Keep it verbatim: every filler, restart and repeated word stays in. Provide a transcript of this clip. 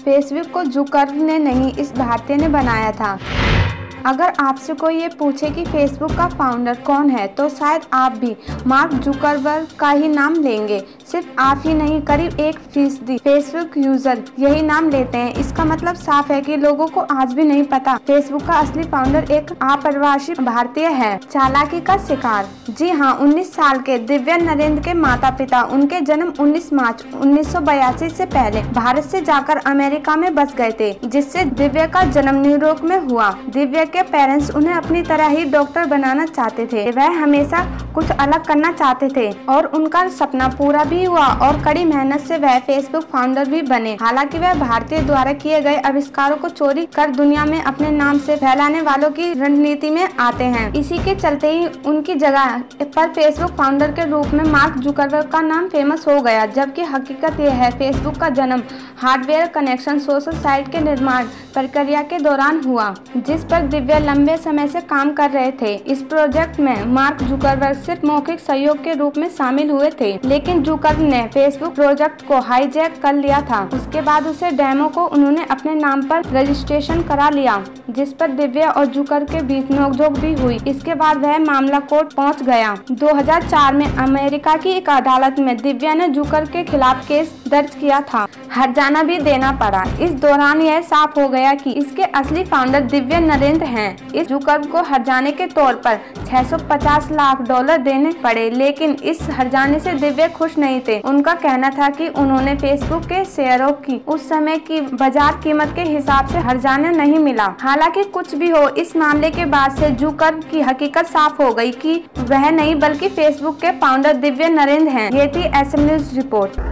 Facebook को जुकर्बर्ग ने नहीं, इस भारतीय ने बनाया था। अगर आपसे कोई ये पूछे कि फेसबुक का फाउंडर कौन है तो शायद आप भी मार्क जुकरबर्ग का ही नाम लेंगे। सिर्फ आप ही नहीं, करीब एक फीसदी फेसबुक यूजर यही नाम लेते हैं। इसका मतलब साफ है कि लोगों को आज भी नहीं पता फेसबुक का असली फाउंडर एक अप्रवासी भारतीय है। चालाकी का शिकार। जी हाँ, उन्नीस साल के दिव्या नरेंद्र के माता पिता उनके जन्म उन्नीस मार्च उन्नीस सौ बयासी से पहले भारत से जाकर अमेरिका में बस गए थे, जिससे दिव्या का जन्म न्यूयॉर्क में हुआ। दिव्या के पेरेंट्स उन्हें अपनी तरह ही डॉक्टर बनाना चाहते थे। वह हमेशा कुछ अलग करना चाहते थे और उनका सपना पूरा भी हुआ और कड़ी मेहनत से वह फेसबुक फाउंडर भी बने। हालांकि वह भारतीय द्वारा किए गए आविष्कारों को चोरी कर दुनिया में अपने नाम से फैलाने वालों की रणनीति में आते हैं। इसी के चलते ही उनकी जगह पर फेसबुक फाउंडर के रूप में मार्क जुकरबर्ग का नाम फेमस हो गया। जबकि हकीकत यह है फेसबुक का जन्म हार्डवेयर कनेक्शन सोशल साइट के निर्माण प्रक्रिया के दौरान हुआ, जिस पर दिव्या लंबे समय से काम कर रहे थे। इस प्रोजेक्ट में मार्क जुकरबर्ग सिर्फ मौखिक सहयोग के रूप में शामिल हुए थे, लेकिन जुकरबर्ग ने फेसबुक प्रोजेक्ट को हाईजैक कर लिया था। उसके बाद उसे डेमो को उन्होंने अपने नाम पर रजिस्ट्रेशन करा लिया, जिस पर दिव्या और जुकरबर्ग के बीच नोकझोंक भी हुई। इसके बाद वह मामला कोर्ट पहुंच गया। दो हज़ार चार में अमेरिका की एक अदालत में दिव्या ने जुकरबर्ग के खिलाफ केस दर्ज किया था। हर्जाना भी देना पड़ा। इस दौरान यह साफ हो गया कि इसके असली फाउंडर दिव्या नरेंद्र हैं। इस जुकरबर्ग को हर्जाने के तौर पर छह सौ पचास लाख डॉलर देने पड़े, लेकिन इस हर्जाने से दिव्या खुश नहीं थे। उनका कहना था कि उन्होंने फेसबुक के शेयरों की उस समय की बाजार कीमत के हिसाब से हर्जाना नहीं मिला। हालांकि कुछ भी हो, इस मामले के बाद से जुकरबर्ग की हकीकत साफ हो गई कि वह नहीं बल्कि फेसबुक के फाउंडर दिव्या नरेंद्र हैं। ये थी एस एम न्यूज़ रिपोर्ट।